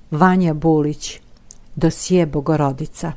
Vanja Bulić, dosije Bogorodica.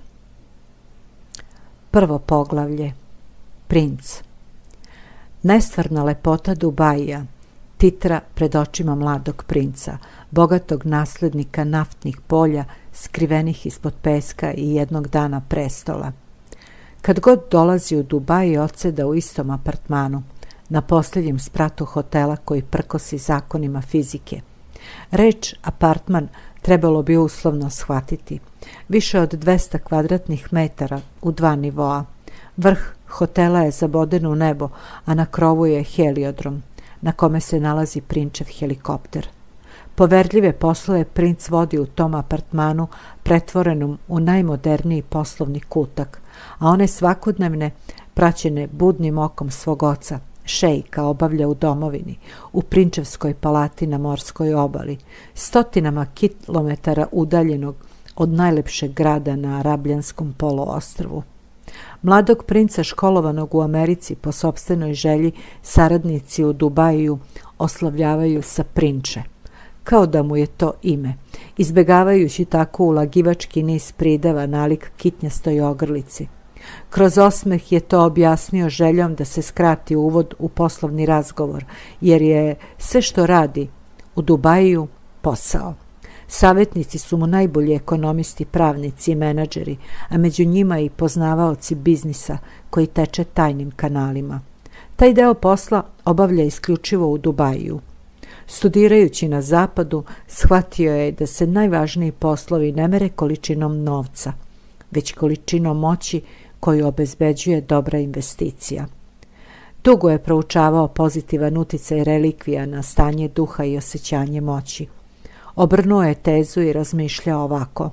Prvo poglavlje. Princ. Nestvarna lepota Dubaija titra pred očima mladog princa, bogatog naslednika naftnih polja, skrivenih ispod peska i jednog dana prestola. Kad god dolazi u Dubaj, odseda u istom apartmanu, na posljednjem spratu hotela koji prkosi zakonima fizike. Reč apartman trebalo bi uslovno shvatiti. Više od 200 kvadratnih metara u 2 nivoa. Vrh hotela je zaboden u nebo, a na krovu je heliodrom, na kome se nalazi prinčev helikopter. Poverljive poslove princ vodi u tom apartmanu, pretvorenom u najmoderniji poslovni kutak, a one svakodnevne, praćene budnim okom svog oca, šejka, obavlja u domovini, u prinčevskoj palati na morskoj obali, stotinama kilometara udaljenog od najlepšeg grada na Arabljanskom poluostrvu. Mladog princa školovanog u Americi po sopstvenoj želji saradnici u Dubaju oslavljavaju sa prinče, kao da mu je to ime, izbegavajući tako ulagivački niz prideva nalik kitnjastoj ogrlici. Kroz osmeh je to objasnio željom da se skrati uvod u poslovni razgovor, jer je sve što radi u Dubaju posao. Savjetnici su mu najbolji ekonomisti, pravnici i menadžeri, a među njima i poznavaoci biznisa koji teče tajnim kanalima. Taj deo posla obavlja isključivo u Dubaju. Studirajući na zapadu, shvatio je da se najvažniji poslovi ne mere količinom novca, već količinom moći koju obezbeđuje dobra investicija. Dugo je proučavao pozitivan uticaj relikvija na stanje duha i osjećanje moći. Obrnuo je tezu i razmišljao ovako.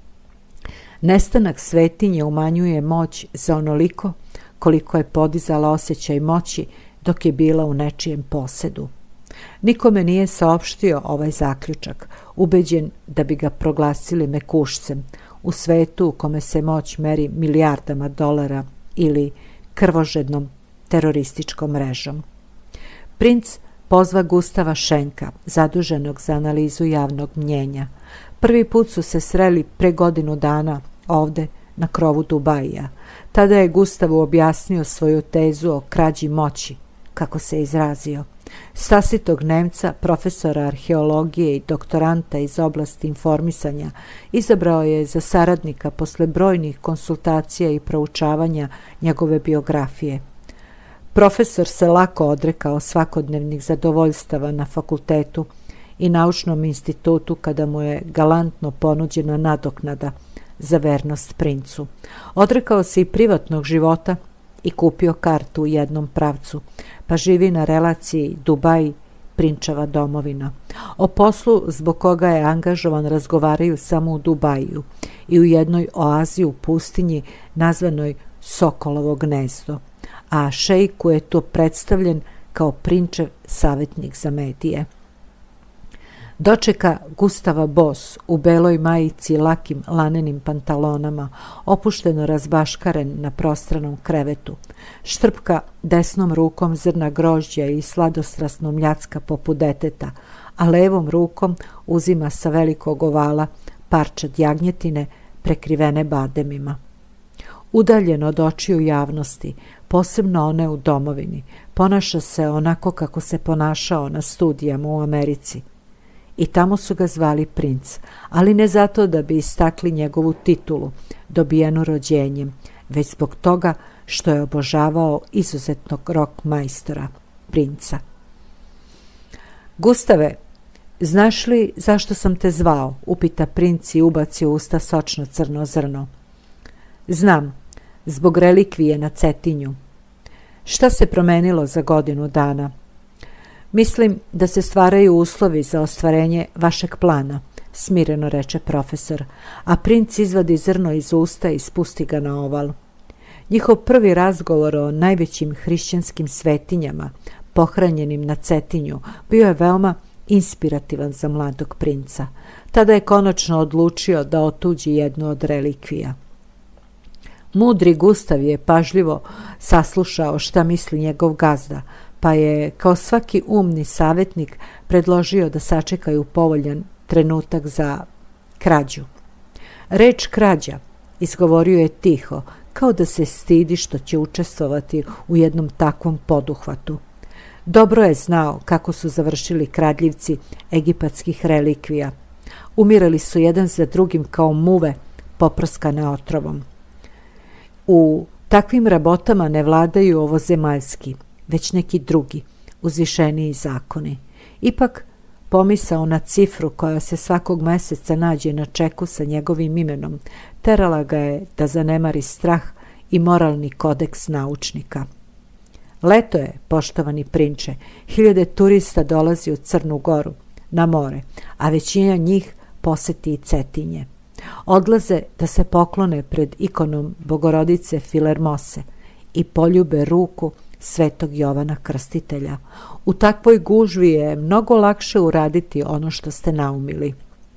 Nestanak svetinje umanjuje moć za onoliko koliko je podizala osjećaj moći dok je bila u nečijem posedu. Nikome nije saopštio ovaj zaključak, ubeđen da bi ga proglasili mekušcem, u svetu u kome se moć meri milijardama dolara ili krvožednom terorističkom mrežom. Princ pozva Gustava Šenka, zaduženog za analizu javnog mnjenja. Prvi put su se sreli pre godinu dana ovde na krovu Dubaija. Tada je Gustavu objasnio svoju tezu o krađi moći, kako se izrazio. Stasitog Nemca, profesora arheologije i doktoranta iz oblasti informisanja, izabrao je za saradnika posle brojnih konsultacija i proučavanja njegove biografije. Profesor se lako odrekao svakodnevnih zadovoljstava na fakultetu i naučnom institutu kada mu je galantno ponuđena nadoknada za vernost princu. Odrekao se i privatnog života i kupio kartu u jednom pravcu, pa živi na relaciji Dubaj-Prinčeva domovina. O poslu zbog koga je angažovan razgovaraju samo u Dubaju i u jednoj oazi u pustinji nazvanoj Sokolovo gnezdo, a šejku je to predstavljen kao prinčev savjetnik za medije. Dočeka Gustava bos u beloj majici i lakim lanenim pantalonama, opušteno razbaškaren na prostranom krevetu. Štrpka desnom rukom zrna grožđa i sladostrasno mljacka poput deteta, a levom rukom uzima sa velikog ovala parčad jagnjetine prekrivene bademima. Udaljen od očiju javnosti, posebno one u domovini, ponaša se onako kako se ponašao na studijama u Americi. I tamo su ga zvali princ, ali ne zato da bi istakli njegovu titulu, dobijenu rođenjem, već zbog toga što je obožavao izuzetnog rok majstora, princa. Gustave, znaš li zašto sam te zvao? Upita princ i ubaci u usta sočno crno zrno. Znam, zbog relikvije na Cetinju. Šta se promenilo za godinu dana? Mislim da se stvaraju uslovi za ostvarenje vašeg plana, smireno reče profesor, a princ izvadi zrno iz usta i spusti ga na oval. Njihov prvi razgovor o najvećim hrišćanskim svetinjama, pohranjenim na Cetinju, bio je veoma inspirativan za mladog princa. Tada je konačno odlučio da otuđi jednu od relikvija. Mudri Gustav je pažljivo saslušao šta misli njegov gazda, pa je, kao svaki umni savjetnik, predložio da sačekaju povoljan trenutak za krađu. Reč krađa izgovorio je tiho, kao da se stidi što će učestvovati u jednom takvom poduhvatu. Dobro je znao kako su završili kradljivci egipatskih relikvija. Umirali su jedan za drugim kao muve poprskane otrovom. U takvim rabotama ne vladaju ovozemaljski, već neki drugi, uzvišeniji zakoni. Ipak, pomisao na cifru koja se svakog meseca nađe na čeku sa njegovim imenom, terala ga je da zanemari strah i moralni kodeks naučnika. Leto je, poštovani prinče, 1000 turista dolazi u Crnu Goru, na more, a većina njih poseti i Cetinje. Odlaze da se poklone pred ikonom Bogorodice Filermose i poljube ruku Svetog Jovana Krstitelja. U takvoj gužvi je mnogo lakše uraditi ono što ste naumili.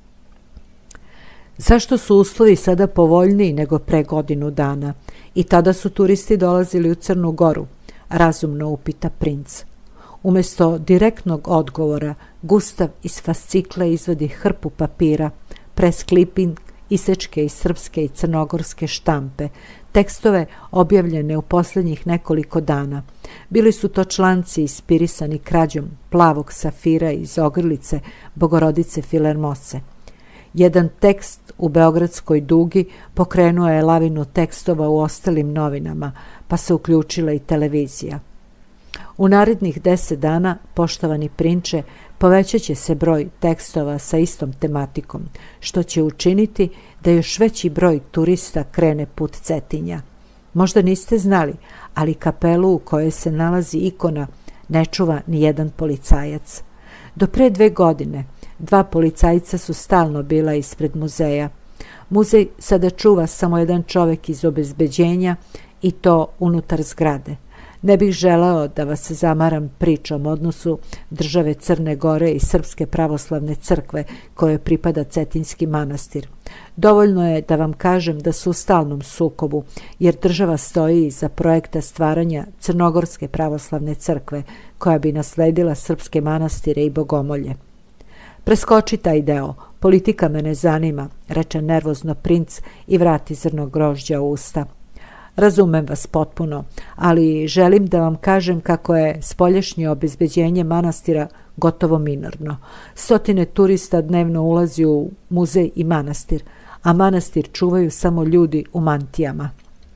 Zašto su uslovi sada povoljniji nego pre godinu dana? I tada su turisti dolazili u Crnu Goru, razumno upita princ. Umjesto direktnog odgovora, Gustav iz fascikla izvadi hrpu papira, press clipping, isečke iz srpske i crnogorske štampe, tekstove objavljene u posljednjih nekoliko dana. Bili su to članci inspirisani krađom plavog safira iz ogrlice Bogorodice Filermose. Jedan tekst u Beogradskoj dugi pokrenuo je lavinu tekstova u ostalim novinama, pa se uključila i televizija. U narednih 10 dana, poštovani prinče, povećat će se broj tekstova sa istom tematikom, što će učiniti da još veći broj turista krene put Cetinja. Možda niste znali, ali kapelu u kojoj se nalazi ikona ne čuva ni jedan policajac. Do pre 2 godine 2 policajca su stalno bila ispred muzeja. Muzej sada čuva samo jedan čovjek iz obezbeđenja i to unutar zgrade. Ne bih želeo da vas zamaram pričom o odnosu države Crne Gore i Srpske pravoslavne crkve kojoj pripada Cetinjski manastir. Dovoljno je da vam kažem da su u stalnom sukobu, jer država stoji iza projekta stvaranja Crnogorske pravoslavne crkve koja bi nasledila srpske manastire i bogomolje. Preskoči taj deo, politika me ne zanima, reče nervozno princ i vrati zrno grožđa u usta. Razumem vas potpuno, ali želim da vam kažem kako je spoljašnje obezbeđenje manastira gotovo minorno. 100 turista dnevno ulazi u muzej i manastir, a manastir čuvaju samo ljudi u mantijama.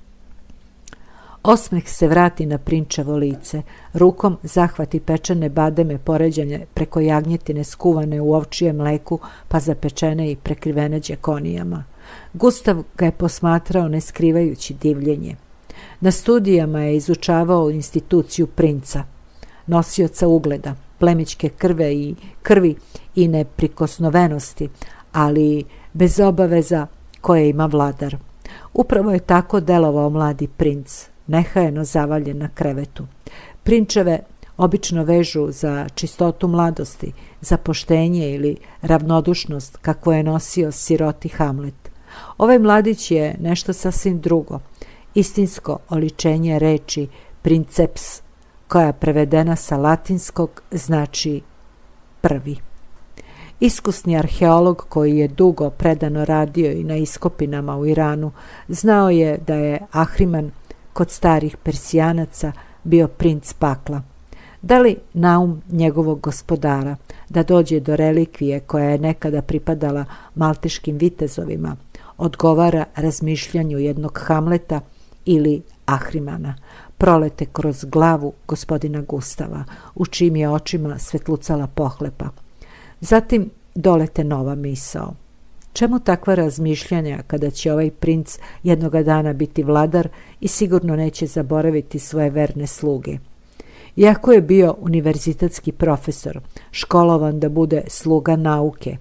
Osmeh se vrati na prinčevo lice, rukom zahvati pečene bademe poređane preko jagnjetine skuvane u ovčijem mleku, pa zapečene i prekrivene đekonijama. Gustav ga je posmatrao ne skrivajući divljenje. Na studijama je izučavao instituciju princa, nosioca ugleda, plemićke krvi i neprikosnovenosti, ali bez obaveza koje ima vladar. Upravo je tako delovao mladi princ, nehajno zavaljen na krevetu. Prinčeve obično vežu za čistotu mladosti, za poštenje ili ravnodušnost kako je nosio siroti Hamlet. Ovaj mladić je nešto sasvim drugo, istinsko oličenje reči princeps, koja prevedena sa latinskog znači prvi. Iskusni arheolog koji je dugo predano radio i na iskopinama u Iranu, znao je da je Ahriman kod starih Persijanaca bio princ pakla. Da li naum njegovog gospodara da dođe do relikvije koja je nekada pripadala malteškim vitezovima odgovara razmišljanju jednog Hamleta ili Ahrimana, prolete kroz glavu gospodina Gustava, u čijim je očima svetlucala pohlepa. Zatim dolete nova misao. Čemu takva razmišljanja kada će ovaj princ jednoga dana biti vladar i sigurno neće zaboraviti svoje verne sluge? Iako je bio univerzitetski profesor, školovan da bude sluga nauke,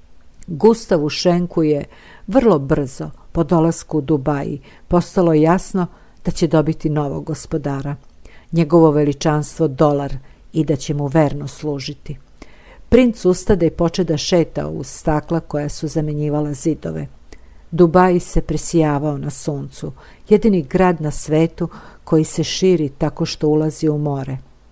Gustavu Šenku je vrlo brzo po dolasku u Dubaji postalo jasno da će dobiti novog gospodara, njegovo veličanstvo dolar, i da će mu verno služiti. Princ ustade i poče da šeta uz stakla koja su zamenjivala zidove. Dubaji se presijavao na suncu, jedini grad na svetu koji se širi tako što ulazi u more.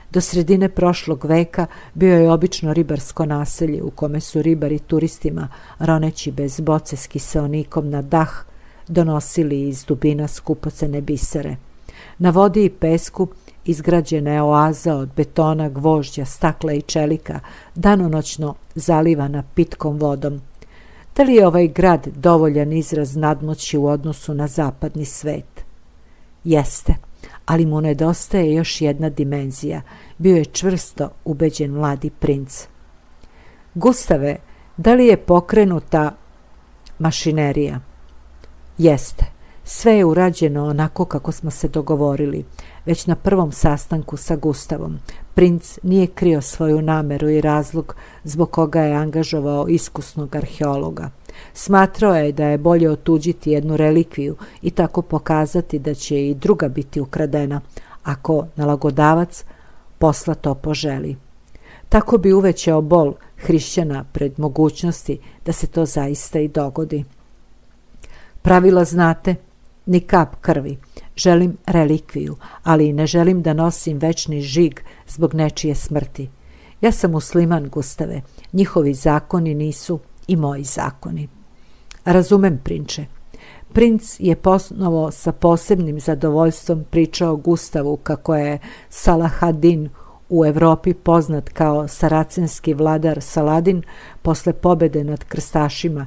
Do sredine prošlog veka bio je obično ribarsko naselje u kome su ribari turistima, roneći bez boce s kiseonikom na dah, donosili iz dubina skupocene bisere. Na vodi i pesku izgrađena je oaza od betona, gvožđa, stakla i čelika, danonoćno zalivana pitkom vodom. Da li je ovaj grad dovoljan izraz nadmoći u odnosu na zapadni svet? Jeste, ali mu nedostaje još jedna dimenzija. Bio je čvrsto ubeđen mladi princ. Gustave, da li je pokrenuta mašinerija? Jeste. Sve je urađeno onako kako smo se dogovorili. Već na prvom sastanku sa Gustavom princ nije krio svoju nameru i razlog zbog koga je angažovao iskusnog arheologa. Smatrao je da je bolje otuđiti jednu relikviju i tako pokazati da će i druga biti ukradena, ako nalagodavac posla to poželi. Tako bi uvećao bol hrišćana pred mogućnosti da se to zaista i dogodi. Pravila znate, ni kap krvi. Želim relikviju, ali ne želim da nosim večni žig zbog nečije smrti. Ja sam musliman, Gustave. Njihovi zakoni nisu i moji zakoni. Razumem, prinče. Princ je ponovo sa posebnim zadovoljstvom pričao Gustavu kako je Salahadin, u Evropi poznat kao saracenski vladar Saladin, posle pobede nad krstašima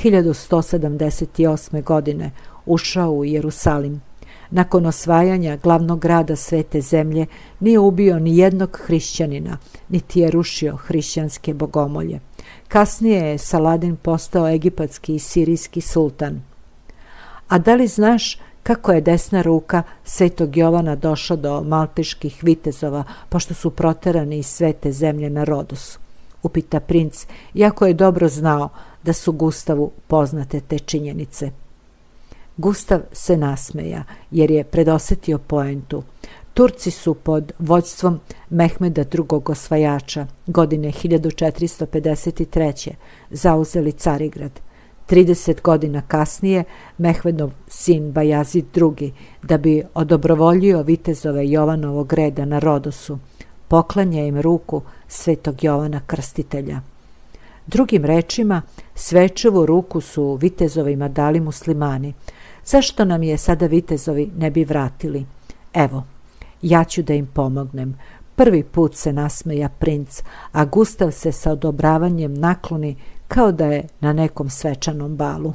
1178. godine ušao u Jerusalim. Nakon osvajanja glavnog grada Svete zemlje nije ubio ni jednog hrišćanina, niti je rušio hrišćanske bogomolje. Kasnije je Saladin postao egipatski i sirijski sultan. A da li znaš kako je desna ruka Svetog Jovana došla do malteških vitezova, pošto su proterani iz Svete zemlje na Rodosu? Upita princ, iako je dobro znao da su Gustavu poznate te činjenice. Gustav se nasmeja, jer je predosetio poentu. Turci su pod vođstvom Mehmeda II. Osvajača godine 1453. zauzeli Carigrad. 30 godina kasnije Mehmedov sin Bajazid II, da bi odobrovoljio vitezove Jovanovog reda na Rodosu, poklanja im ruku Svetog Jovana Krstitelja. Drugim rečima, svečevu ruku su vitezovima dali muslimani. Zašto nam je sada vitezovi ne bi vratili? Evo, ja ću da im pomognem. Prvi put se nasmeja princ, a Gustav se sa odobravanjem nakloni kao da je na nekom svečanom balu.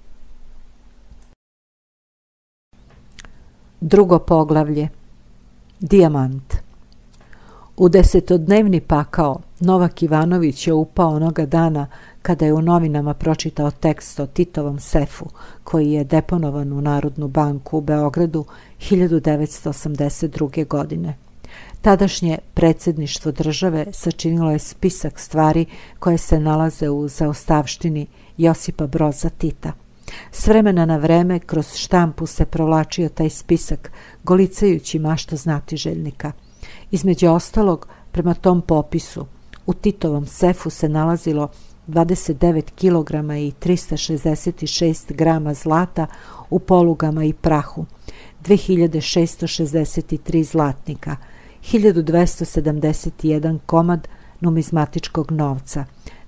Drugo poglavlje. Dijamant. U 10-dnevni pakao Novak Ivanović je upao onoga dana kada je u novinama pročitao tekst o Titovom sefu, koji je deponovan u Narodnu banku u Beogradu 1982. godine. Tadašnje predsjedništvo države sačinilo je spisak stvari koje se nalaze u zaostavštini Josipa Broza Tita. S vremena na vreme kroz štampu se provlačio taj spisak, golicajući mašta znatiželjnika. Između ostalog, prema tom popisu, u Titovom sefu se nalazilo 29 kg i 366 grama zlata u polugama i prahu, 2663 zlatnika, 1271 komad numizmatičkog novca,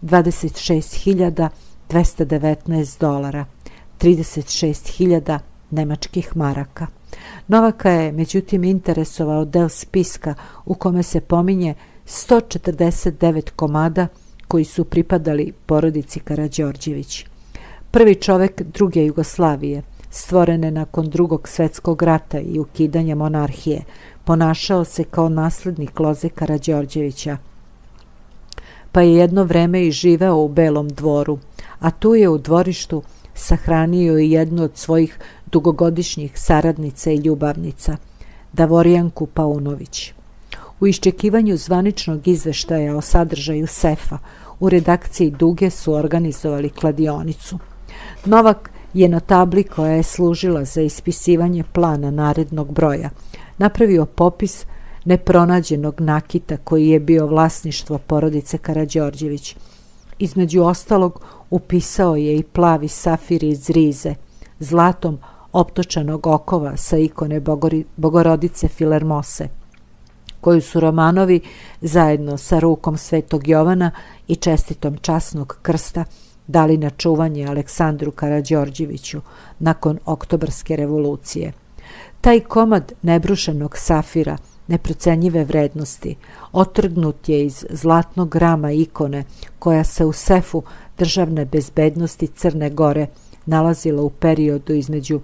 26.219 dolara, 36.000 nemačkih maraka. Novaka je međutim interesovao deo spiska u kome se pominje 149 komada koji su pripadali porodici Karađorđević. Prvi čovek druge Jugoslavije, stvorene nakon Drugog svjetskog rata i ukidanja monarhije, ponašao se kao naslednik loze Karađorđevića, pa je jedno vreme i živeo u Belom dvoru, a tu je u dvorištu sahranio i jednu od svojih dugogodišnjih saradnica i ljubavnica, Davorijanku Paunović. U iščekivanju zvaničnog izveštaja o sadržaju sefa, u redakciji Duge su organizovali kladionicu. Novak je na tabli koja je služila za ispisivanje plana narednog broja napravio popis nepronađenog nakita koji je bio vlasništvo porodice Karađorđević. Između ostalog upisao je i plavi safir iz rize, zlatom optočanog okova sa ikone Bogorodice Filermose. koju su Romanovi zajedno sa rukom Svetog Jovana i čestitom časnog krsta dali na čuvanje Aleksandru Karađorđeviću nakon Oktobarske revolucije. Taj komad nebrušenog safira neprocenjive vrednosti otrgnut je iz zlatnog rama ikone koja se u sefu državne bezbednosti Crne Gore nalazila u periodu između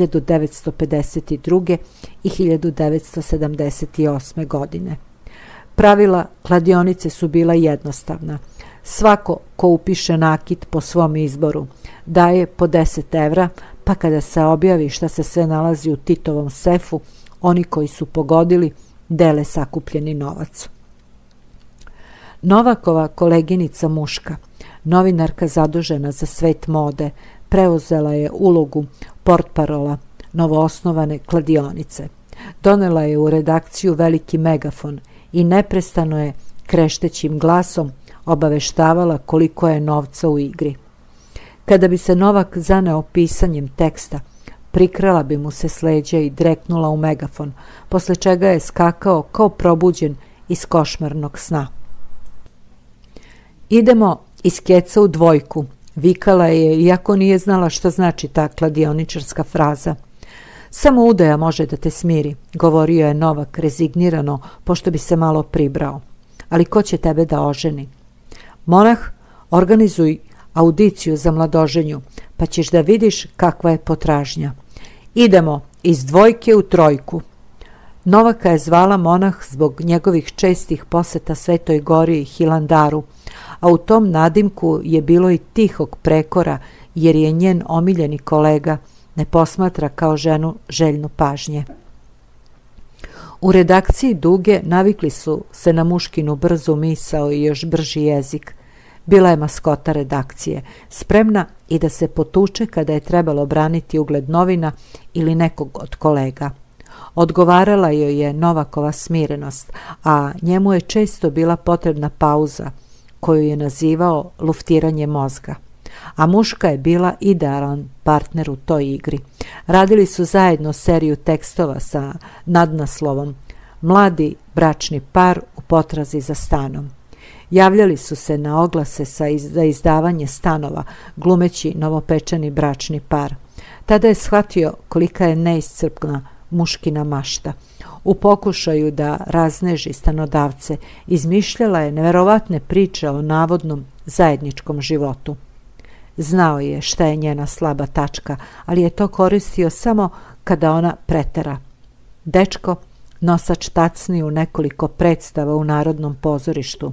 1952. i 1978. godine. Pravila kladionice su bila jednostavna. Svako ko upiše nakit po svom izboru daje po 10 evra, pa kada se objavi šta se sve nalazi u Titovom sefu, oni koji su pogodili dele sakupljeni novac. Novakova koleginica Muška, novinarka zadužena za svet mode, preuzela je ulogu portparola novoosnovane kladionice. Donela je u redakciju veliki megafon i neprestano je kreštećim glasom obaveštavala koliko je novca u igri. Kada bi se Novak zaneo pisanjem teksta, prikrala bi mu se s leđa i dreknula u megafon, posle čega je skakao kao probuđen iz košmarnog sna. Idemo iz keca u dvojku, vikala je, iako nije znala šta znači ta kladioničarska fraza. Samo udaja može da te smiri, govorio je Novak rezignirano, pošto bi se malo pribrao. Ali ko će tebe da oženi? Monah, organizuj audiciju za mladoženju, pa ćeš da vidiš kakva je potražnja. Idemo iz dvojke u trojku. Novaka je zvala Monah zbog njegovih čestih poseta Svetoj Gori i Hilandaru, a u tom nadimku je bilo i tihog prekora, jer je njen omiljeni kolega ne posmatra kao ženu željnu pažnje. U redakciji Duge navikli su se na Muškinu brzu misao i još brži jezik. Bila je maskota redakcije, spremna i da se potuče kada je trebalo braniti ugled novina ili nekog od kolega. Odgovarala joj je Novakova smirenost, a njemu je često bila potrebna pauza, koju je nazivao luftiranje mozga. A Muška je bila idealan partner u toj igri. Radili su zajedno seriju tekstova sa nadnaslovom Mladi bračni par u potrazi za stanom. Javljali su se na oglase za izdavanje stanova, glumeći novopečeni bračni par. Tada je shvatio kolika je neiscrpna Muškina mašta. U pokušaju da razneži stanodavce, izmišljala je neverovatne priče o navodnom zajedničkom životu. Znao je šta je njena slaba tačka, ali je to koristio samo kada ona pretera. Dečko, nosač tacni u nekoliko predstava u Narodnom pozorištu.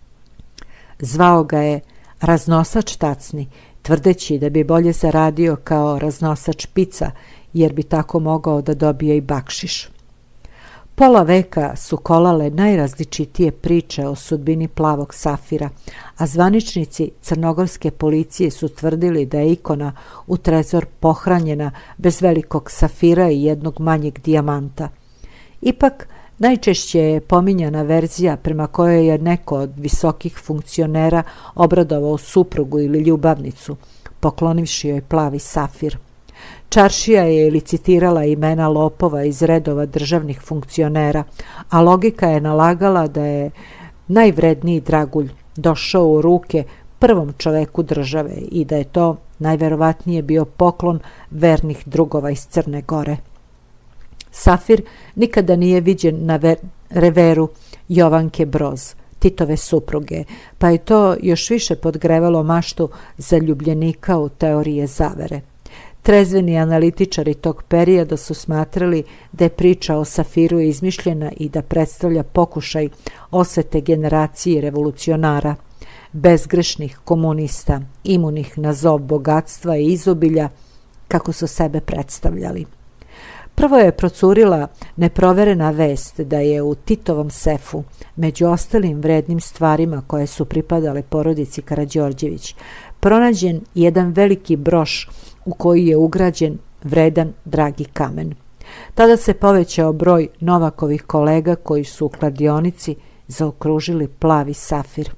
Zvao ga je raznosač tacni, tvrdeći da bi bolje zaradio kao raznosač pica, jer bi tako mogao da dobije i bakšiš. Pola veka su kolale najrazličitije priče o sudbini plavog safira, a zvaničnici crnogorske policije su tvrdili da je ikona u trezor pohranjena bez velikog safira i jednog manjeg dijamanta. Ipak, najčešće je pominjana verzija prema kojoj je neko od visokih funkcionera obradovao suprugu ili ljubavnicu, poklonivši joj plavi safir. Čaršija je licitirala imena lopova iz redova državnih funkcionera, a logika je nalagala da je najvredniji dragulj došao u ruke prvom čoveku države i da je to najverovatnije bio poklon vernih drugova iz Crne Gore. Safir nikada nije viđen na reveru Jovanke Broz, Titove supruge, pa je to još više podgrevalo maštu zaljubljenika u teorije zavere. Trezveni analitičari tog perioda su smatrali da je priča o safiru izmišljena i da predstavlja pokušaj osvete generacije revolucionara, bezgrešnih komunista, imunih na zov bogatstva i izobilja, kako su sebe predstavljali. Prvo je procurila neproverena vest da je u Titovom sefu, među ostalim vrednim stvarima koje su pripadale porodici Karađorđević, pronađen jedan veliki broš u koji je ugrađen vredan dragi kamen. Tada se povećao broj Novakovih kolega koji su u kladionici zaokružili plavi safir.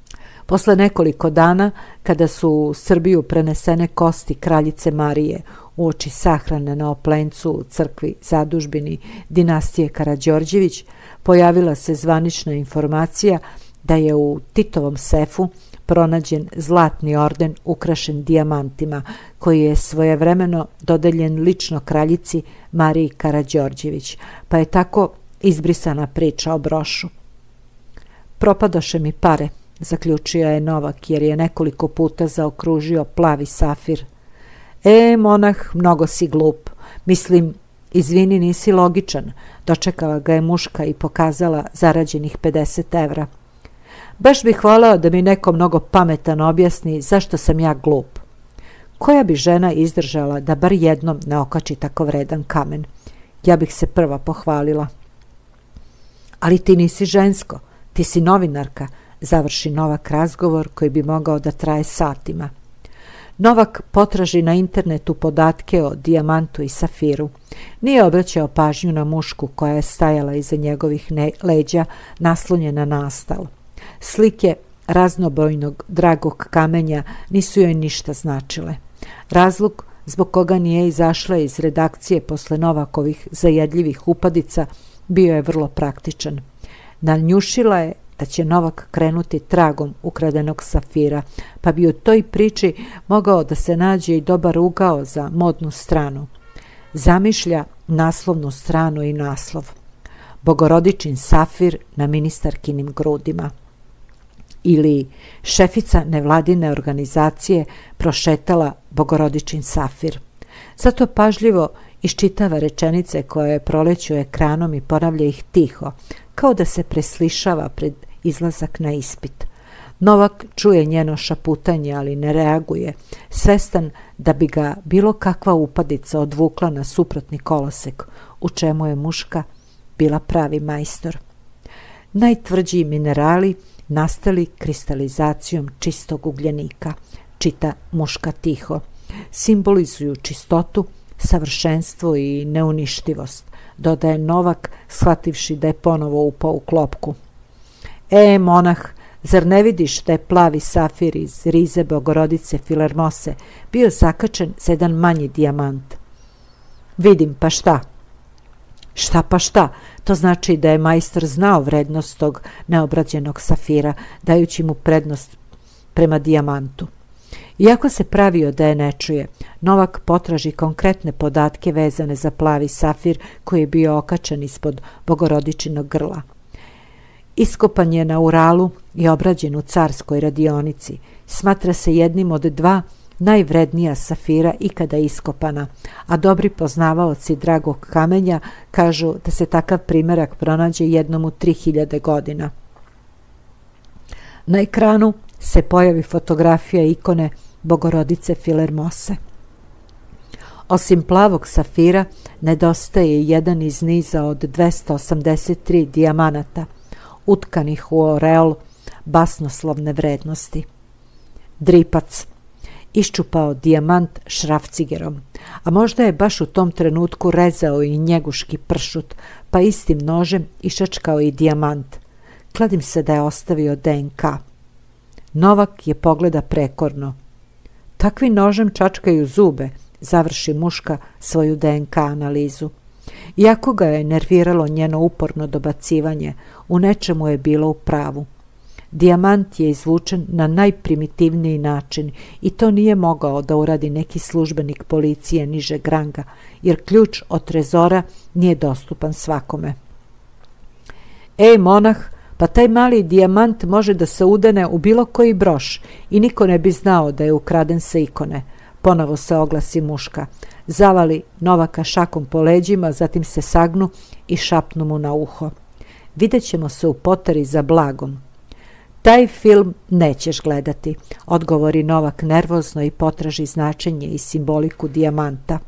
Posle nekoliko dana, kada su u Srbiju prenesene kosti kraljice Marije, uoči sahrane na Oplencu u crkvi zadužbini dinastije Karađorđević, pojavila se zvanična informacija da je u Titovom sefu pronađen zlatni orden ukrašen dijamantima, koji je svojevremeno dodeljen lično kraljici Mariji Karađorđević, pa je tako izbrisana priča o brošu. Propadoše mi pare, zaključio je Novak, jer je nekoliko puta zaokružio plavi safir. Monah, mnogo si glup. Mislim, izvini, nisi logičan. Dočekala ga je muška i pokazala zarađenih 50 evra. Baš bih voleo da mi neko mnogo pametan objasni zašto sam ja glup. Koja bi žena izdržala da bar jednom ne okači tako vredan kamen? Ja bih se prva pohvalila. Ali ti nisi žensko, ti si novinarka, završi Novak razgovor koji bi mogao da traje satima. Novak potraži na internetu podatke o dijamantu i safiru. Nije obraćao pažnju na mušku koja je stajala iza njegovih leđa, naslonjena na stal. Slike raznobojnog dragog kamenja nisu joj ništa značile. Razlog zbog koga nije izašla iz redakcije posle Novakovih zajedljivih upadica bio je vrlo praktičan. Nanjušila je da će Novak krenuti tragom ukradenog safira, pa bi u toj priči mogao da se nađe i dobar ugao za modnu stranu. Zamišlja naslovnu stranu i naslov: Bogorodičin safir na ministarkinim grudima. Ili šefica nevladine organizacije prošetala Bogorodičin safir. Zato pažljivo iščitava rečenice koje je proleću ekranom i ponavlja ih tiho, kao da se preslišava pred izlazak na ispit. Novak čuje njeno šaputanje, ali ne reaguje, svestan da bi ga bilo kakva upadica odvukla na suprotni kolosek, u čemu je muška bila pravi majstor. Najtvrđiji minerali nastali kristalizacijom čistog ugljenika, čita muška tiho, simbolizuju čistotu, savršenstvo i neuništivost, dodaje Novak, shvativši da je ponovo upao u klopku. Monah, zar ne vidiš da je plavi safir iz rize Bogorodice Filermose bio zakačen za jedan manji dijamant? Vidim, pa šta? Šta pa šta? To znači da je majstor znao vrednost tog neobrađenog safira, dajući mu prednost prema dijamantu. Iako se pravio da je ne čuje, Novak potraži konkretne podatke vezane za plavi safir koji je bio okačen ispod Bogorodičinog grla. Iskopan je na Uralu i obrađen u carskoj radionici. Smatra se jednim od 2 najvrednija safira ikada iskopana, a dobri poznavaoci dragog kamenja kažu da se takav primerak pronađe jednom u 3000 godina. Na ekranu se pojavi fotografija ikone Bogorodice Filermose. Osim plavog safira, nedostaje jedan iz niza od 283 dijamanata, utkanih u oreol basnoslovne vrednosti. Dripac iščupao dijamant šrafcigerom, a možda je baš u tom trenutku rezao i njeguški pršut, pa istim nožem išačkao i dijamant. Kladim se da je ostavio DNK. Novak je pogleda prekorno. Takvi nožem čačkaju zube, završi muška svoju DNK analizu. Iako ga je nerviralo njeno uporno dobacivanje, u nečemu je bilo u pravu. Dijamant je izvučen na najprimitivniji način i to nije mogao da uradi neki službenik policije nižeg ranga, jer ključ od trezora nije dostupan svakome. Monah, pa taj mali dijamant može da se udene u bilo koji broš i niko ne bi znao da je ukraden sa ikone. Ponovo se oglasi muška. Zavali Novaka šakom po leđima, zatim se sagnu i šapnu mu na uho. Vidjet ćemo se u poteri za blagom. Taj film nećeš gledati, odgovori Novak nervozno i potraži značenje i simboliku dijamanta.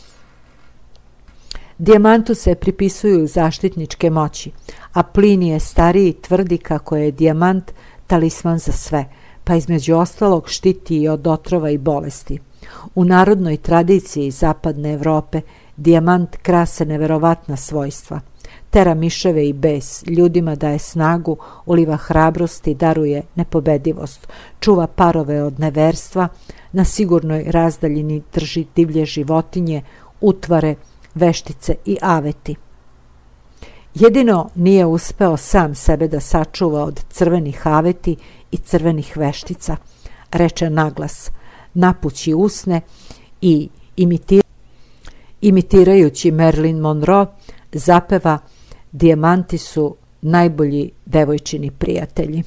Dijamantu se pripisuju zaštitničke moći, a Plinije stariji tvrdi kako je dijamant talisman za sve, pa između ostalog štiti i od otrova i bolesti. U narodnoj tradiciji zapadne Evrope dijamant krase neverovatna svojstva. tera miševe i bes, ljudima daje snagu, uliva hrabrost i daruje nepobedivost, čuva parove od neverstva, na sigurnoj razdaljini drži divlje životinje, utvare, veštice i aveti. Jedino nije uspeo sam sebe da sačuva od crvenih aveti i crvenih veštica, reče naglas, napući usne i imitirajući Marilyn Monroe zapeva dijamanti su najbolji devojčini prijatelji.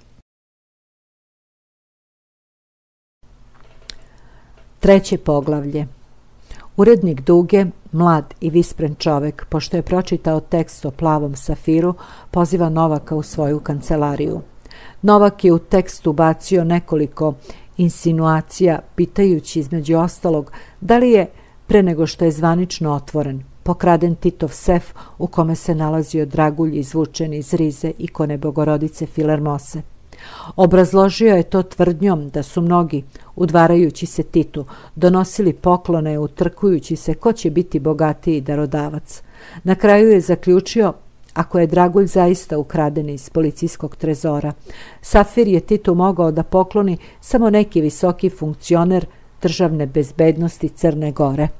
Treće poglavlje. Urednik Duge, mlad i vispren čovek, pošto je pročitao tekst o plavom safiru, poziva Novaka u svoju kancelariju. Novak je u tekstu bacio nekoliko insinuacija, pitajući između ostalog da li je, pre nego što je zvanično otvoren, pokraden Titov sef u kome se nalazio dragulj izvučen iz rize ikone Bogorodice Filermose. Obrazložio je to tvrdnjom da su mnogi, udvarajući se Titu, donosili poklone utrkujući se ko će biti bogatiji darodavac. Na kraju je zaključio, ako je dragulj zaista ukraden iz policijskog trezora, safir je Titu mogao da pokloni samo neki visoki funkcioner državne bezbednosti Crne Gore.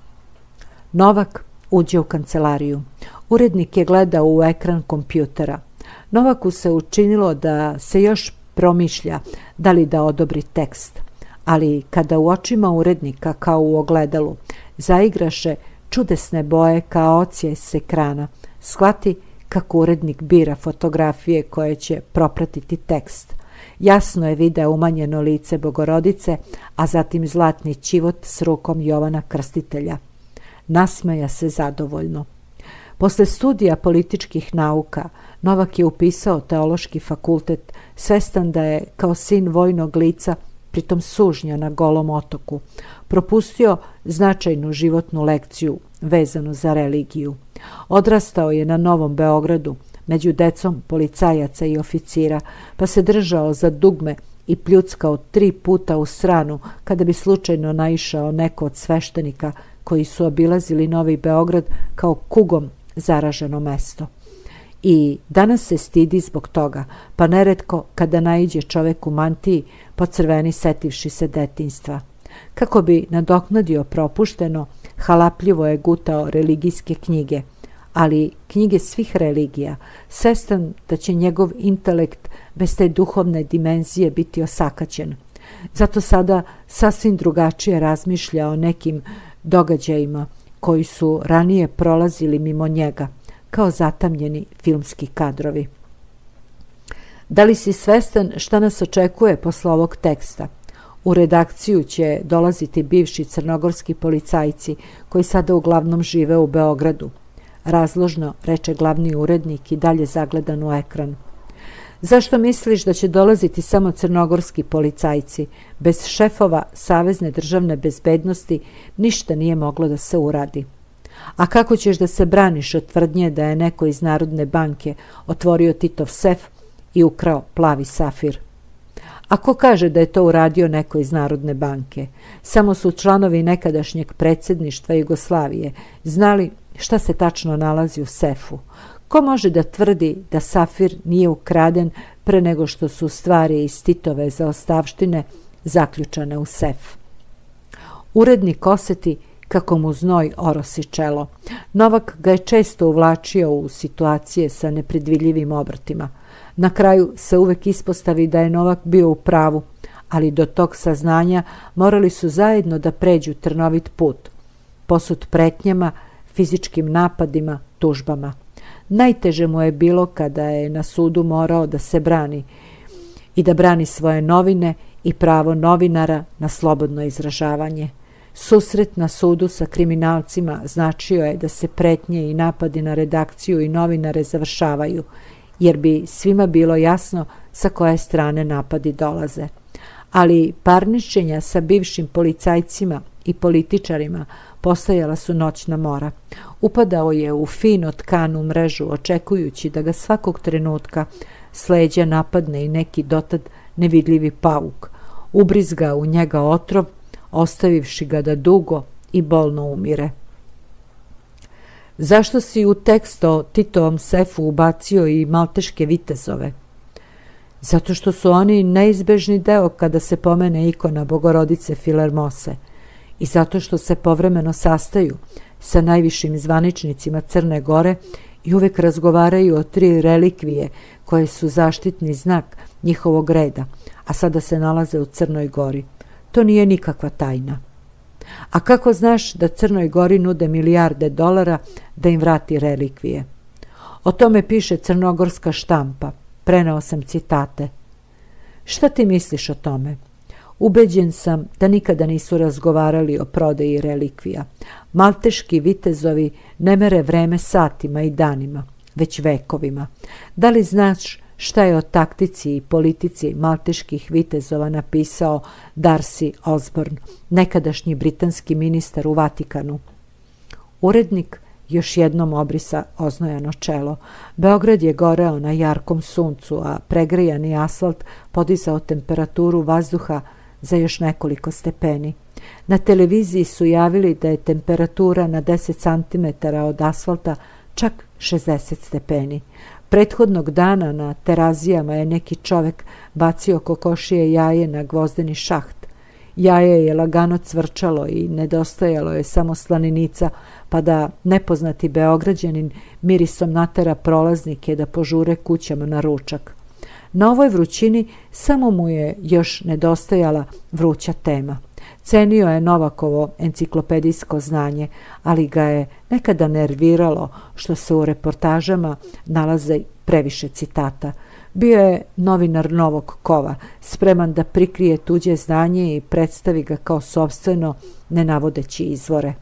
Novak uđe u kancelariju. Urednik je gledao u ekran kompjutera. Novaku se učinilo da se još promišlja da li da odobri tekst, ali kada u očima urednika kao u ogledalu zaigraše čudesne boje kao ocije s ekrana, shvati kako urednik bira fotografije koje će propratiti tekst. Jasno je video umanjeno lice Bogorodice, a zatim zlatni ćivot s rukom Jovana Krstitelja. Nasmeja se zadovoljno. Posle studija političkih nauka, Novak je upisao teološki fakultet, svestan da je, kao sin vojnog lica, pritom sužnja na Golom otoku, propustio značajnu životnu lekciju vezanu za religiju. Odrastao je na Novom Beogradu, među decom policajaca i oficira, pa se držao za dugme i pljuckao 3 puta u stranu kada bi slučajno naišao neko od sveštenika koji su obilazili Novi Beograd kao kugom zaraženo mesto. I danas se stidi zbog toga, pa neretko kada naiđe čovek u mantiji, pocrveni setivši se detinjstva. Kako bi nadoknadio propušteno, halapljivo je gutao religijske knjige, ali knjige svih religija, svestan da će njegov intelekt bez te duhovne dimenzije biti osakaćen. Zato sada sasvim drugačije razmišlja o nekim događajima koji su ranije prolazili mimo njega, kao zatamnjeni filmski kadrovi. Da li si svestan šta nas očekuje posle ovog teksta? U redakciju će dolaziti bivši crnogorski policajci koji sada uglavnom žive u Beogradu. Razložno, reče glavni urednik i dalje zagledan u ekran. Zašto misliš da će dolaziti samo crnogorski policajci? Bez šefova Savezne državne bezbednosti ništa nije moglo da se uradi. A kako ćeš da se braniš od tvrdnje da je neko iz Narodne banke otvorio Titov sef i ukrao plavi safir? A ko kaže da je to uradio neko iz Narodne banke? Samo su članovi nekadašnjeg predsjedništva Jugoslavije znali šta se tačno nalazi u sefu. Ko može da tvrdi da safir nije ukraden pre nego što su stvari iz Titove zaostavštine zaključane u sef? Urednik oseti kako mu znoj orosi čelo. Novak ga je često uvlačio u situacije sa nepredvidljivim obrtima. Na kraju se uvek ispostavi da je Novak bio u pravu, ali do tog saznanja morali su zajedno da pređu trnovit put, posut pretnjama, fizičkim napadima, tužbama. Najteže mu je bilo kada je na sudu morao da se brani i da brani svoje novine i pravo novinara na slobodno izražavanje. Susret na sudu sa kriminalcima značio je da se pretnje i napadi na redakciju i novinare završavaju, jer bi svima bilo jasno sa koje strane napadi dolaze. Ali parničenja sa bivšim policajcima i političarima postajala su noćna mora. Upadao je u fino tkanu mrežu, očekujući da ga svakog trenutka s leđa napadne i neki dotad nevidljivi pauk. Ubrizga u njega otrov, ostavivši ga da dugo i bolno umire. Zašto si u tekst o Titovom sefu ubacio i malteške vitezove? Zato što su oni neizbežni deo kada se pomene ikona Bogorodice Filermose i zato što se povremeno sastaju sa najvišim zvaničnicima Crne Gore i uvek razgovaraju o 3 relikvije koje su zaštitni znak njihovog reda, a sada se nalaze u Crnoj Gori. To nije nikakva tajna. A kako znaš da Crnoj Gori nude milijarde dolara da im vrati relikvije? O tome piše crnogorska štampa. Preneo sam citate. Šta ti misliš o tome? Ubeđen sam da nikada nisu razgovarali o prodaji relikvija. Malteški vitezovi ne mere vreme satima i danima, već vekovima. Da li znaš šta je o taktici i politici malteških vitezova napisao Darcy Osborne, nekadašnji britanski ministar u Vatikanu? Urednik još jednom obrisa oznojano čelo. Beograd je goreo na jarkom suncu, a pregrejani asfalt podizao temperaturu vazduha za još nekoliko stepeni. Na televiziji su javili da je temperatura na 10 cm od asfalta čak 60 stepeni. Prethodnog dana na Terazijama je neki čovek bacio kokošije jaje na gvozdeni šaht. Jaje je lagano cvrčalo i nedostajalo je samo slaninica, pa da nepoznati Beograđanin mirisom natera prolaznike da požure kućama na ručak. Na ovoj vrućini samo mu je još nedostajala vruća tema. Cenio je Novakovo enciklopedijsko znanje, ali ga je nekada nerviralo što se u reportažama nalaze previše citata. Bio je novinar novog kova, spreman da prikrije tuđe znanje i predstavi ga kao sopstveno, ne navodeći izvore.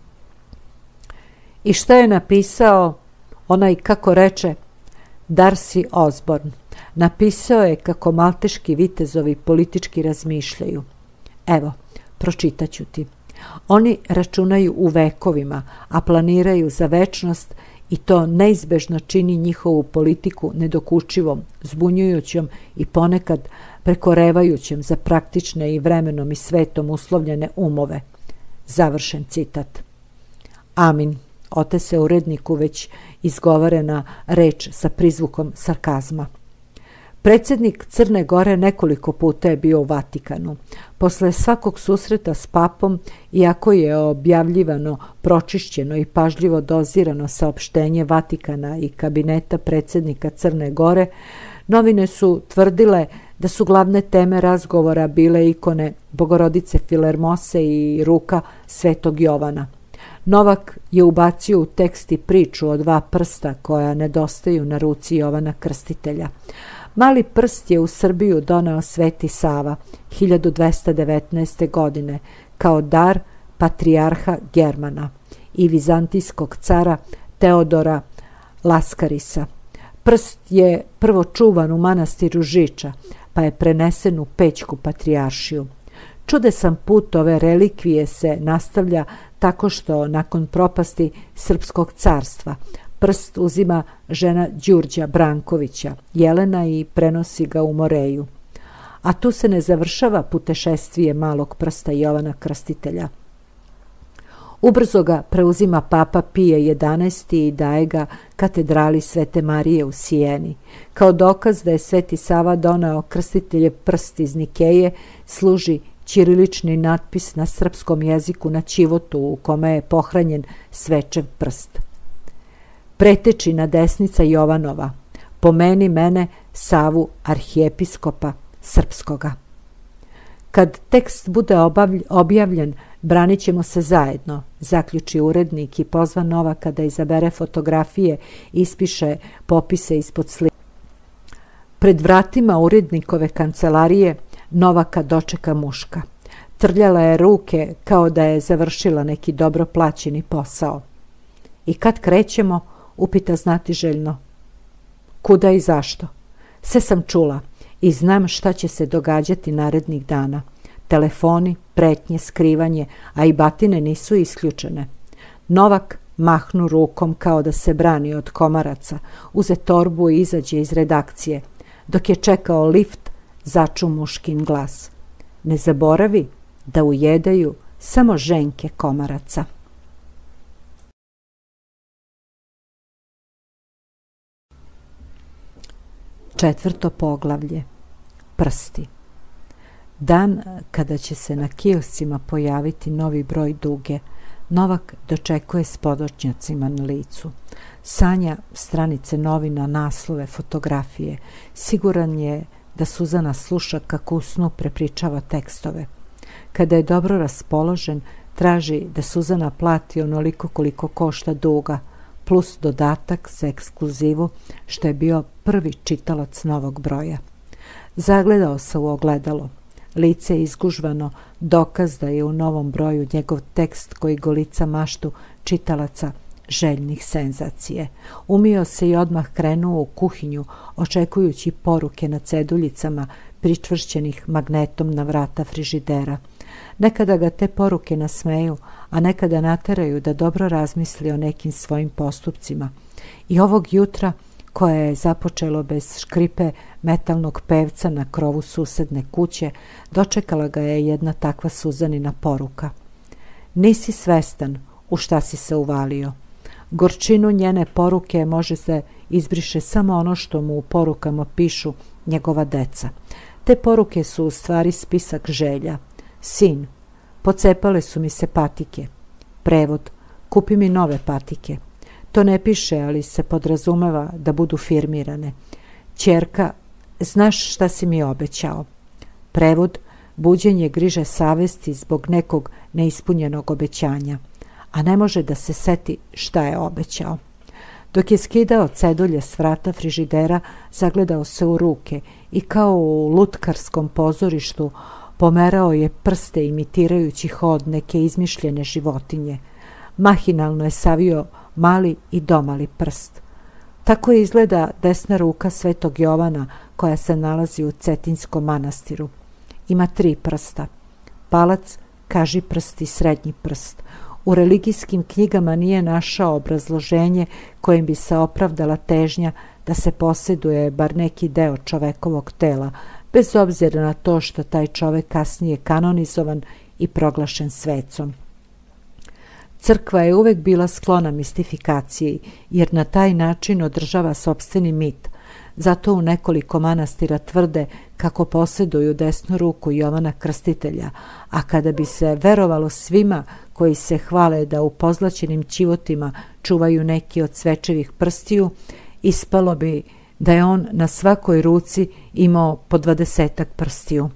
I šta je napisao onaj, kako reče, Darcy Osborne? Napisao je kako malteški vitezovi politički razmišljaju. Evo, pročitaću ti. Oni računaju u vekovima, a planiraju za večnost i to neizbežno čini njihovu politiku nedokučivom, zbunjujućom i ponekad prekorevajućem za praktične i vremenom i svetom uslovljene umove. Završen citat. Amin, otese uredniku već izgovorena reč sa prizvukom sarkazma. Predsjednik Crne Gore nekoliko puta je bio u Vatikanu. Posle svakog susreta s papom, iako je objavljivano, pročišćeno i pažljivo dozirano saopštenje Vatikana i kabineta predsjednika Crne Gore, novine su tvrdile da su glavne teme razgovora bile ikone Bogorodice Filermose i ruka Svetog Jovana. Novak je ubacio u tekst i priču o 2 prsta koja nedostaju na ruci Jovana Krstitelja. Mali prst je u Srbiju doneo Sveti Sava 1219. godine kao dar patrijarha Germana i vizantijskog cara Teodora Laskarisa. Prst je prvo čuvan u manastiru Žiča, pa je prenesen u Pećku patrijaršiju. Čudesan put ove relikvije se nastavlja tako što nakon propasti Srpskog carstva prst uzima žena Đurđa Brankovića, Jelena, i prenosi ga u Moreju. A tu se ne završava putešestvije malog prsta Jovana Krstitelja. Ubrzo ga preuzima papa Pije XI i daje ga katedrali Svete Marije u Sijeni. Kao dokaz da je Sveti Sava doneo Krstiteljev prst iz Nikeje, služi ćirilični natpis na srpskom jeziku na ćivotu u kome je pohranjen svečev prst. Pretečina desnica Jovanova, pomeni mene Savu arhijepiskopa srpskoga. Kad tekst bude objavljen, branit ćemo se zajedno, zaključi urednik i pozva Novaka da izabere fotografije i ispiše popise ispod slike. Pred vratima urednikove kancelarije Novaka dočeka muška. Trljala je ruke kao da je završila neki dobro plaćeni posao. I kad krećemo, upita znatiželjno. Kuda i zašto? Sve sam čula i znam šta će se događati narednih dana. Telefoni, pretnje, skrivanje, a i batine nisu isključene. Novak mahnu rukom kao da se brani od komaraca, uze torbu i izađe iz redakcije. Dok je čekao lift, začu muškin glas. Ne zaboravi da ujedaju samo ženke komaraca. 4. poglavlje. Prsti. Dan kada će se na kioscima pojaviti novi broj Duge, Novak dočekuje s podočnjacima na licu. Sanja stranice novina, naslove, fotografije. Siguran je da Suzana sluša kako u snu prepričava tekstove. Kada je dobro raspoložen, traži da Suzana plati onoliko koliko košta Duga, plus dodatak za ekskluzivu što je bio prvi čitalac novog broja. Zagledao se u ogledalo. Lice je izgužvano, dokaz da je u novom broju njegov tekst koji golica maštu čitalaca željnih senzacije. Umio se i odmah krenuo u kuhinju, očekujući poruke na ceduljicama pričvršćenih magnetom na vrata frižidera. Nekada ga te poruke nasmeju, a nekada nateraju da dobro razmisli o nekim svojim postupcima. I ovog jutra, koje je započelo bez škripe metalnog pevca na krovu susedne kuće, dočekala ga je jedna takva Suzanina poruka. Nisi svestan u šta si se uvalio. Gorčinu njene poruke može se izbriše samo ono što mu u porukama pišu njegova deca. Te poruke su u stvari spisak želja. Sin, pocepale su mi se patike. Prevod, kupi mi nove patike. To ne piše, ali se podrazumeva da budu firmirane. Ćerka, znaš šta si mi obećao? Prevod, buđenje griže savesti zbog nekog neispunjenog obećanja, a ne može da se seti šta je obećao. Dok je skidao cedulje s vrata frižidera, zagledao se u ruke i kao u lutkarskom pozorištu pomerao je prste imitirajući hod neke izmišljene životinje. Mahinalno je savio mali i domali prst. Tako izgleda desna ruka Svetog Jovana koja se nalazi u Cetinskom manastiru. Ima 3 prsta. Palac, kažiprst i srednji prst. U religijskim knjigama nije našao obrazloženje kojim bi se opravdala težnja da se posjeduje bar neki deo čovekovog tela, bez obzira na to što taj čovek kasnije kanonizovan i proglašen svecom. Crkva je uvek bila sklona mistifikaciji, jer na taj način održava sopstveni mit. Zato u nekoliko manastira tvrde kako posjeduju desnu ruku Jovana Krstitelja, a kada bi se verovalo svima koji se hvale da u pozlaćenim ćivotima čuvaju neki od svečevih prstiju, ispalo bi da je on na svakoj ruci imao po 20-ak prstiju.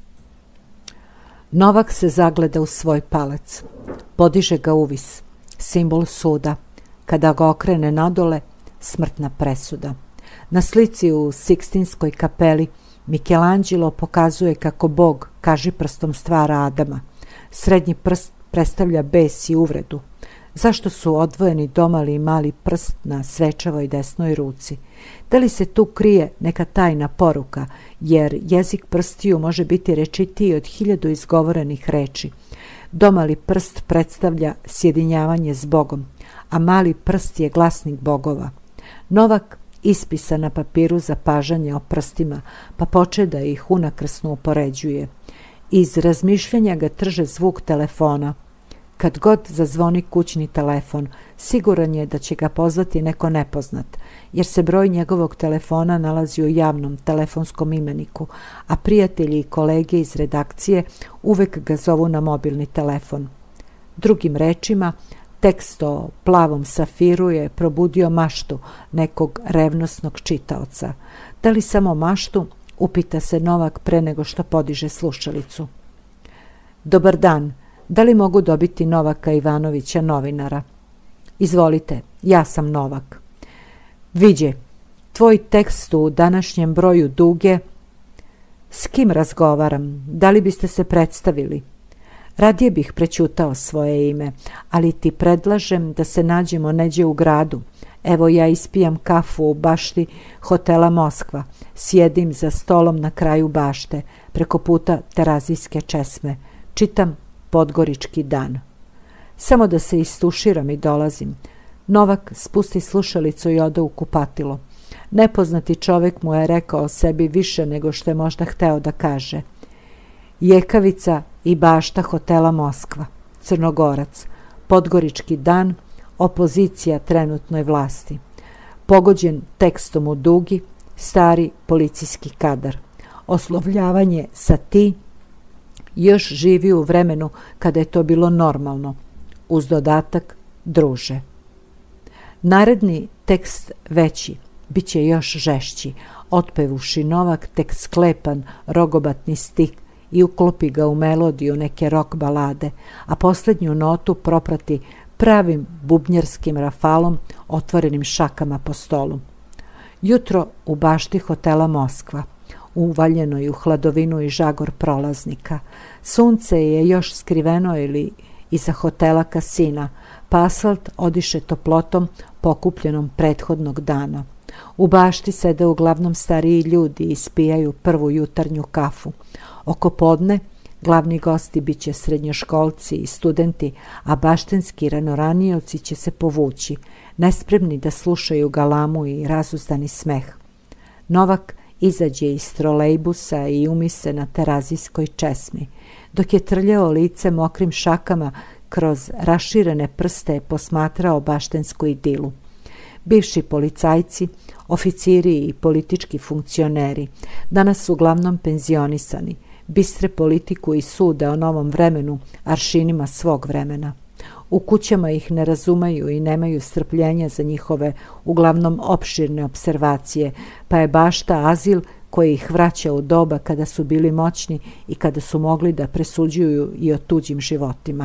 Novak se zagleda u svoj palac. Podiže ga uvis, simbol suda. Kada ga okrene nadole, smrtna presuda. Na slici u Sikstinskoj kapeli Michelangelo pokazuje kako Bog kažiprstom stvara Adama. Srednji prst predstavlja bes i uvredu. Zašto su odvojeni domali i mali prst na svečavoj desnoj ruci? Da li se tu krije neka tajna poruka, jer jezik prstiju može biti rečitiji od 1000 izgovorenih reči. Domali prst predstavlja sjedinjavanje s Bogom, a mali prst je glasnik bogova. Novak ispisa na papiru zapažanje o prstima, pa poče da ih unakrsno upoređuje. Iz razmišljanja ga trže zvuk telefona. Kad god zazvoni kućni telefon, siguran je da će ga pozvati neko nepoznat, jer se broj njegovog telefona nalazi u javnom telefonskom imeniku, a prijatelji i kolege iz redakcije uvek ga zovu na mobilni telefon. Drugim rečima, tekst o plavom safiru je probudio maštu nekog revnosnog čitaoca. Da li samo maštu, upita se Novak pre nego što podiže slušalicu. Dobar dan, da li mogu dobiti Novaka Ivanovića, novinara? Izvolite, ja sam Novak. Viđe, tvoj tekst u današnjem broju Duge. S kim razgovaram? Da li biste se predstavili? Radije bih prećutao svoje ime, ali ti predlažem da se nađemo neđe u gradu. Evo ja ispijam kafu u bašti hotela Moskva. Sjedim za stolom na kraju bašte, preko puta Terazijske česme. Čitam Podgorički dan. Samo da se istuširam i dolazim. Novak spusti slušalicu i ode u kupatilo. Nepoznati čovek mu je rekao o sebi više nego što je možda hteo da kaže. Jekavica i bašta hotela Moskva, Crnogorac, Podgorički dan, opozicija trenutnoj vlasti. Pogođen tekstom u Dugi, stari policijski kadar. Oslovljavanje sa ti još živi u vremenu kada je to bilo normalno, uz dodatak druže. Naredni tekst veći, bit će još žešći, otpevuši Novak tek sklepan rogobatni stih i uklopi ga u melodiju neke rock balade, a posljednju notu proprati pravim bubnjarskim rafalom otvorenim šakama po stolu. Jutro u bašti hotela Moskva, uvaljenoj u hladovinu i žagor prolaznika. Sunce je još skriveno ili iza hotela kasina, pa asfalt odiše toplotom pokupljenom prethodnog dana. U bašti sede uglavnom stariji ljudi i ispijaju prvu jutarnju kafu. Oko podne glavni gosti bit će srednjoškolci i studenti, a baštenski ranoranioci će se povući, nespremni da slušaju galamu i razuzdani smeh. Novak izađe iz trolejbusa i umi se na terazijskoj česmi. Dok je trljao lice mokrim šakama, kroz raširene prste posmatrao baštensku idilu. Bivši policajci, oficiri i politički funkcioneri, danas uglavnom penzionisani, bistre politiku i sude o novom vremenu aršinima svog vremena. U kućama ih ne razumeju i nemaju strpljenja za njihove uglavnom opširne observacije, pa je bašta azil koji ih vraća u doba kada su bili moćni i kada su mogli da presuđuju i o tuđim životima.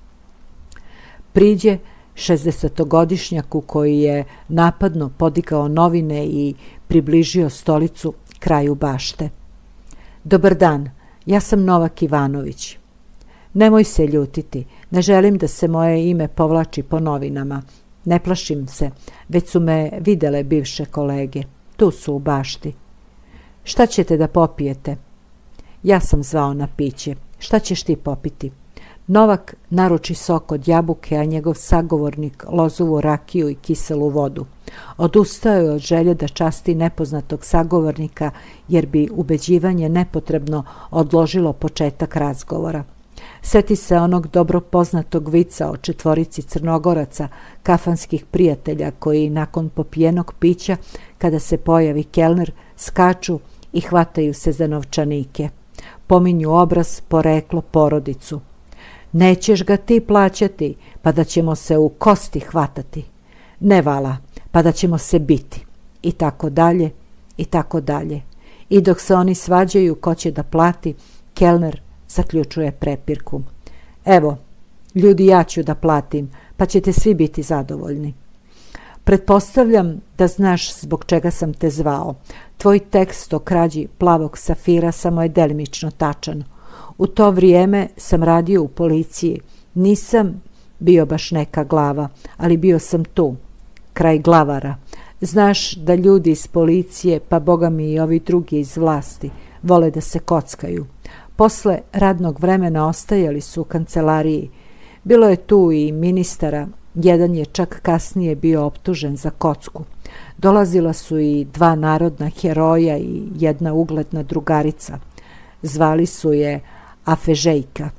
Priđe 60-godišnjaku koji je napadno podigao novine i približio stolicu kraju bašte. Dobar dan, ja sam Novak Ivanović. Nemoj se ljutiti, ne želim da se moje ime povlači po novinama. Ne plašim se, već su me videle bivše kolege. Tu su u bašti. Šta ćete da popijete? Ja sam zvao na piće. Šta ćeš ti popiti? Novak naruči sok od jabuke, a njegov sagovornik lozovu rakiju i kiselu vodu. Odustao je od želje da časti nepoznatog sagovornika, jer bi ubeđivanje nepotrebno odložilo početak razgovora. Seti se onog dobro poznatog vica o 4 Crnogoraca, kafanskih prijatelja, koji nakon popijenog pića, kada se pojavi kelner, skaču i hvataju se za novčanike. Pominju obraz, poreklo, porodicu. Nećeš ga ti plaćati, pa da ćemo se u kosti hvatati. Ne vala, pa da ćemo se biti. I tako dalje, i tako dalje. I dok se oni svađaju ko će da plati, kelner zaključuje prepirku. Evo, ljudi, ja ću da platim, pa ćete svi biti zadovoljni. Pretpostavljam da znaš zbog čega sam te zvao. Tvoj tekst o krađi plavog safira samo je delimično tačan. U to vrijeme sam radio u policiji. Nisam bio baš neka glava, ali bio sam tu, kraj glavara. Znaš da ljudi iz policije, pa boga mi i ovi drugi iz vlasti, vole da se kockaju. Posle radnog vremena ostajali su u kancelariji. Bilo je tu i ministara, jedan je čak kasnije bio optužen za kocku. Dolazila su i 2 narodna heroja i jedna ugledna drugarica. Zvali su je Afežejka.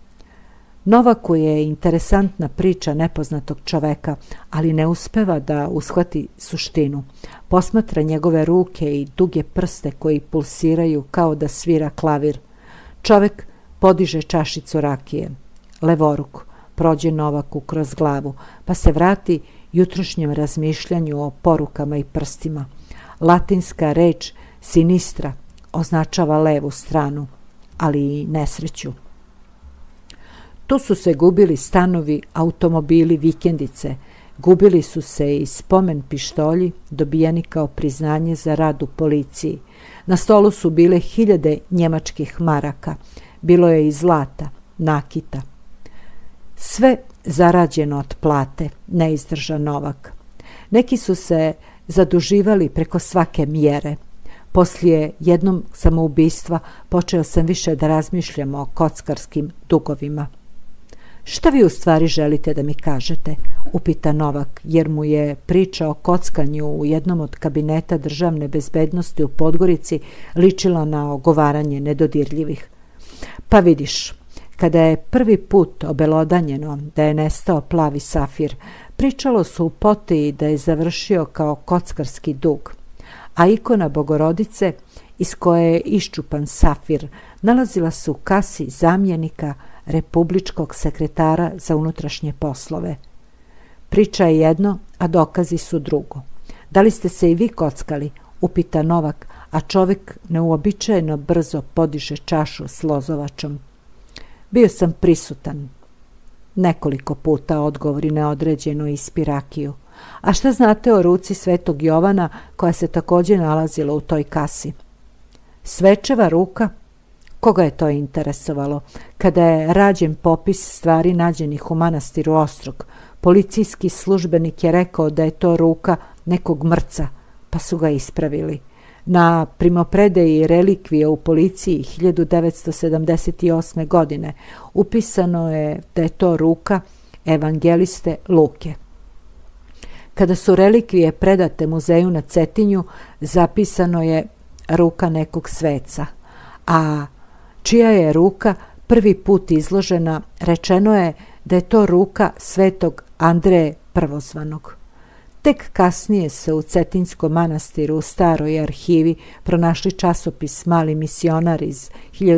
Novaku je interesantna priča nepoznatog čoveka, ali ne uspeva da ushvati suštinu. Posmatra njegove ruke i duge prste koji pulsiraju kao da svira klavir. Čovek podiže čašicu rakije. Levoruk prođe Novaku kroz glavu, pa se vrati jutrošnjem razmišljanju o porukama i prstima. Latinska reč sinistra označava levu stranu, ali i nesreću. Tu su se gubili stanovi, automobili, vikendice. Gubili su se i spomen pištolji dobijeni kao priznanje za rad u policiji. Na stolu su bile 1000 njemačkih maraka. Bilo je i zlata, nakita. Sve zarađeno od plate, ne izdrža Novak. Neki su se zaduživali preko svake mjere. Poslije jednog samoubistva počeo sam više da razmišljam o kockarskim dugovima. Šta vi u stvari želite da mi kažete? Upita Novak, jer mu je priča o kockanju u jednom od kabineta državne bezbednosti u Podgorici ličila na ogovaranje nedodirljivih. Pa vidiš, kada je prvi put obelodanjeno da je nestao plavi safir, pričalo su u Potiji da je završio kao kockarski dug. a ikona Bogorodice, iz koje je iščupan safir, nalazila se u kasi zamjenika republičkog sekretara za unutrašnje poslove. Priča je jedno, a dokazi su drugo. Da li ste se i vi kockali? Upita Novak, a čovjek neuobičajeno brzo podiže čašu s lozovačom. Bio sam prisutan. Nekoliko puta, odgovori neodređeno ispi rakiju. A šta znate o ruci Svetog Jovana koja se također nalazila u toj kasi? Svečeva ruka? Koga je to interesovalo? Kada je rađen popis stvari nađenih u manastiru Ostrog, policijski službenik je rekao da je to ruka nekog mrca, pa su ga ispravili. Na primopredaji relikvije u policiji 1978. godine upisano je da je to ruka evangeliste Luke. Kada su relikvije predate muzeju na Cetinju, zapisano je ruka nekog sveca, a čija je ruka prvi put izložena, rečeno je da je to ruka svetog Andreje Prvozvanog. Tek kasnije se u Cetinskom manastiru u staroj arhivi pronašli časopis Mali misionar iz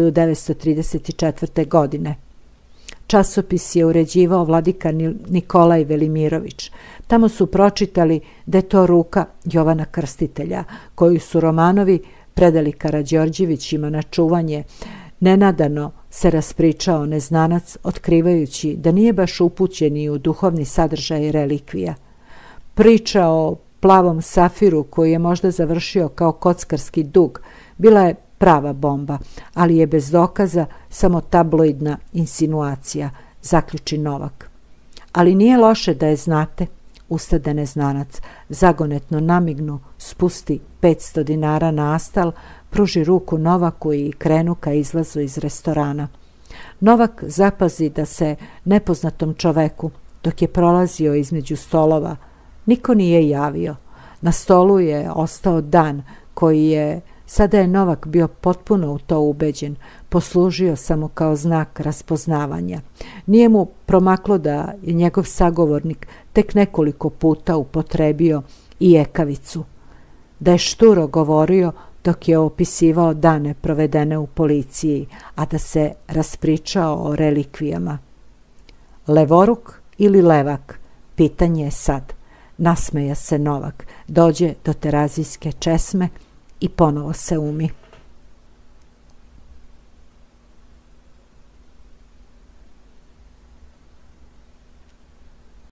1934. godine. Časopis je uređivao vladika Nikolaj Velimirović. Tamo su pročitali da je to ruka Jovana Krstitelja, koju su Romanovi predali Karađorđevićima na čuvanje. Nenadano se raspričao neznanac, otkrivajući da nije baš upućen i u duhovni sadržaj relikvija. Priča o plavom safiru koji je možda završio kao kockarski dug bila je prava bomba, ali je bez dokaza samo tabloidna insinuacija, zaključi Novak. Ali nije loše da je znate, ustade neznanac, zagonetno namignu, spusti 500 dinara na astal, pruži ruku Novaku i krenu ka izlazu iz restorana. Novak zapazi da se nepoznatom čoveku, dok je prolazio između stolova, niko nije javio. Na stolu je ostao dan koji je, sada je Novak bio potpuno u to ubeđen, poslužio samo kao znak raspoznavanja. Nije mu promaklo da je njegov sagovornik tek nekoliko puta upotrebio i ekavicu, da je šturo govorio dok je opisivao dane provedene u policiji, a da se raspričao o relikvijama. Levoruk ili levak? Pitanje je sad. Nasmeja se Novak, dođe do terazijske česme i ponovo se umi.